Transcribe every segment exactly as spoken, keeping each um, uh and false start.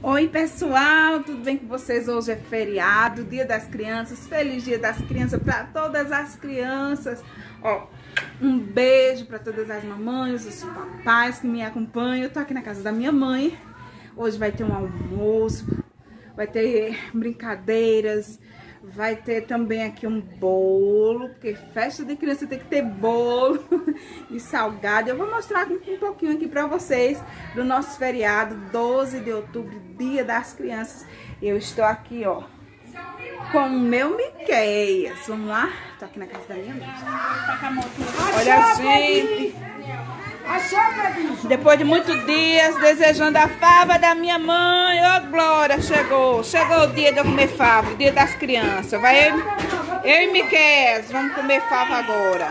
Oi pessoal, tudo bem com vocês? Hoje é feriado, Dia das Crianças. Feliz Dia das Crianças para todas as crianças. Ó, um beijo para todas as mamães, os papais que me acompanham. Eu tô aqui na casa da minha mãe. Hoje vai ter um almoço, vai ter brincadeiras, vai ter também aqui um bolo, porque festa de criança tem que ter bolo e salgado. Eu vou mostrar um pouquinho aqui pra vocês do nosso feriado, doze de outubro, Dia das Crianças. Eu estou aqui, ó, com o meu Miqueias. Vamos lá? Tô aqui na casa da minha mãe. Olha, gente, depois de muitos dias desejando a fava da minha mãe. Ô, Glória, chegou. Chegou o dia de eu comer fava, o dia das crianças. Vai eu, eu e Miqueias, vamos comer fava agora.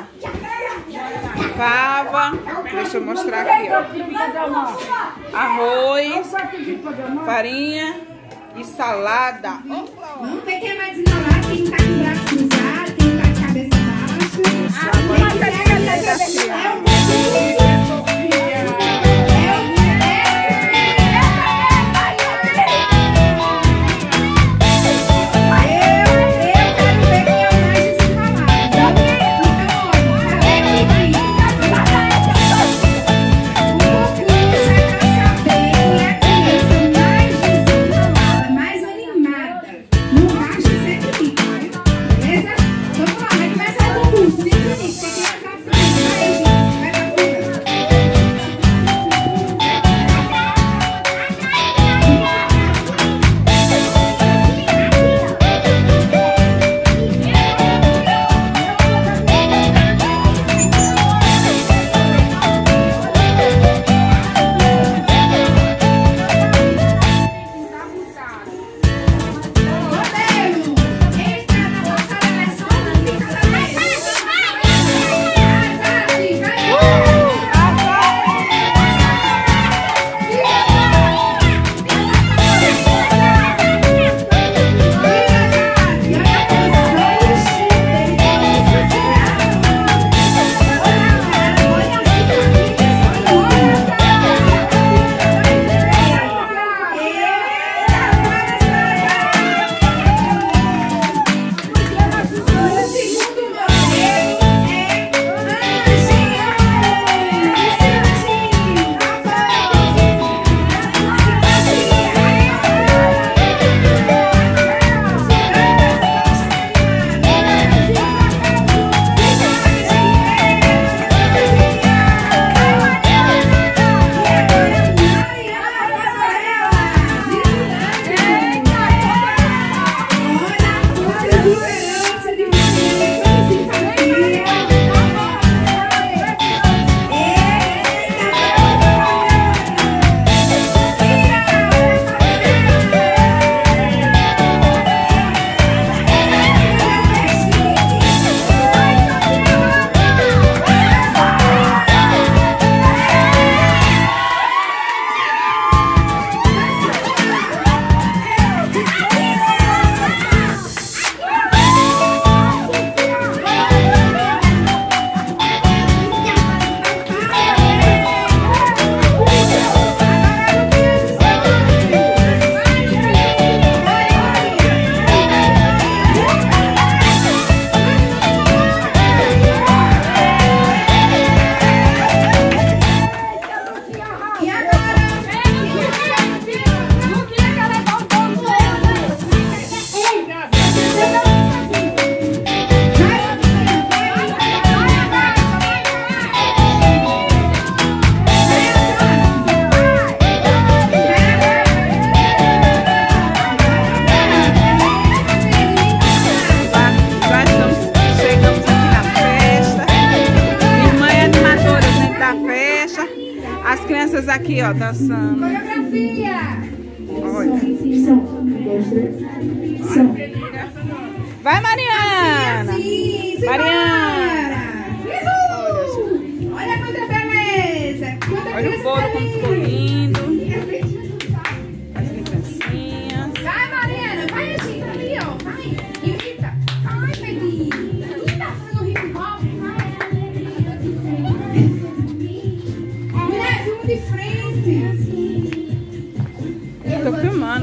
Fava, deixa eu mostrar aqui, ó. Arroz, farinha e salada. Não tem que mais enrolar, quem tá com o braço cruzado, quem tá com a cabeça baixa. Ah, aqui, ó, dançando. Coreografia! Olha. Vai, Mariana! Mariana! Olha quanta beleza! Olha o bolo como ficou lindo. As lembrancinhas. Vai, Mariana! Vai, Agita, ali, ó! Vai! Imita! Ai, Pedrinho! Tu tá fazendo hip hop? Mulher, filma de frente! Eu tô filmando.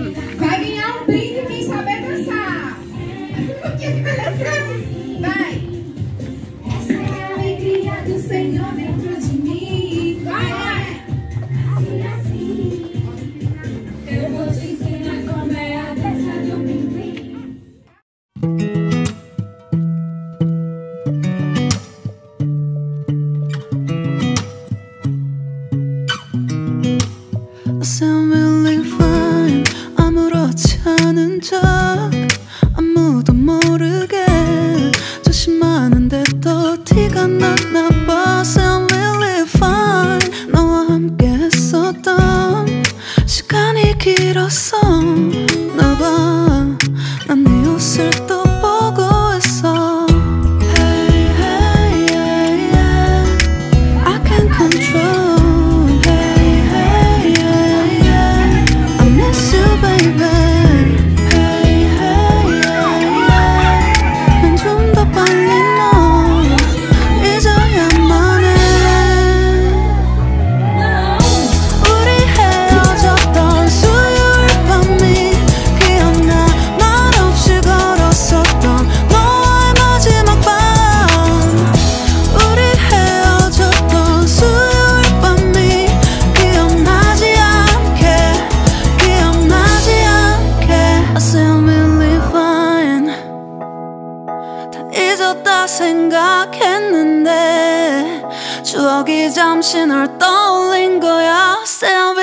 시간이 길었어 나봐 난 네 옷을 또 보고 있어 Hey hey yeah yeah I can't control Hey hey yeah yeah I miss you baby Hey hey yeah yeah 난 좀 더 빨리 너 잊어야만 해 우리 헤어졌던 수요일 밤이 기억나 말없이 걸었었던 너와의 마지막 밤 우리 헤어졌던 수요일 밤이 기억나지 않게 기억나지 않게 I still believe fine 다 잊었다 생각했는데 추억이 잠시 널 떠올린 거야 Still